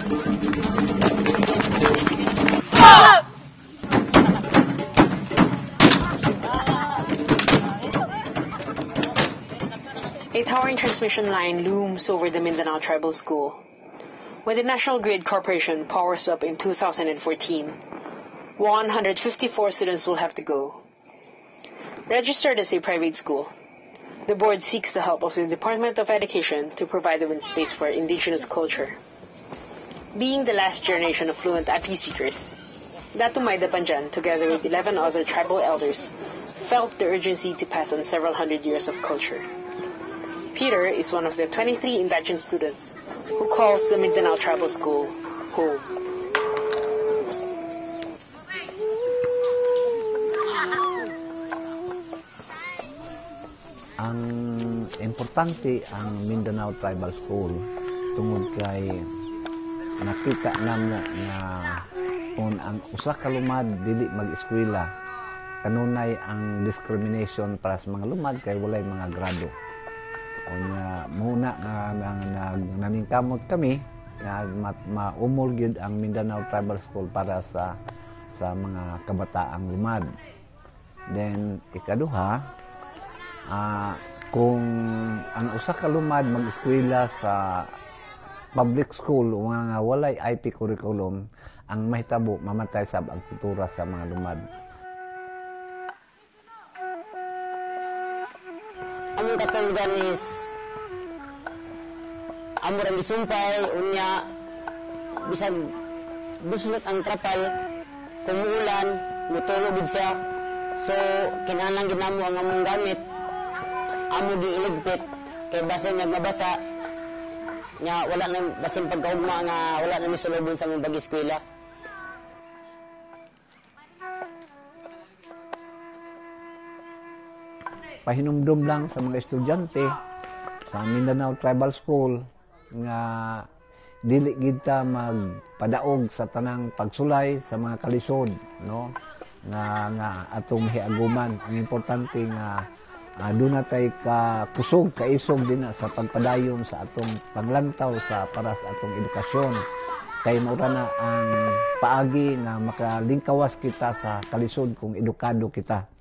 A towering transmission line looms over the Mindanao Tribal School. When the National Grid Corporation powers up in 2014, 154 students will have to go. Registered as a private school, the board seeks the help of the Department of Education to provide them with space for indigenous culture. Being the last generation of fluent IP speakers, Datu Maida Panjan, together with 11 other tribal elders, felt the urgency to pass on several hundred years of culture. Peter is one of the 23 indigent students who calls the Mindanao Tribal School home. Ang importante ang Mindanao Tribal School tungod kay nakita namo nga kung ang usa ka lumad dili mag-eskwela kanunay ang discrimination para sa mga lumad kay walay mga grado. Unya muna nga naningkamot kami nga maumol gyud ang Mindanao Tribal School para sa mga kabataang lumad. Then ikaduha, kung ang usa ka lumad mag-eskwela sa public school o nga walay IP curriculum, ang mahitabo mamatay sab ang kultura sa mga lumad. Among katulugan is amo rin gisumpay unya bisag buslot ang trapal kumuulan mutulog gid siya, so kinahanglan gid namo ang among gamit amo giiligpit kay basin nagmabasa nya wala na basin pagkaugma nga wala na misulubon sa among pag-eskwela. Pahinumdum lang sa mga estudyante sa Mindanao Tribal School nga dili gid ta magpadaog sa tanang pagsulay sa mga kalisod, no, nga atong hiaguman. Ang importante nga doon natay kusog kaisog din sa pagpadayon sa atong paglantaw sa para sa atong edukasyon, kay mura na ang paagi na makalingkawas kita sa kalisod kung edukado kita.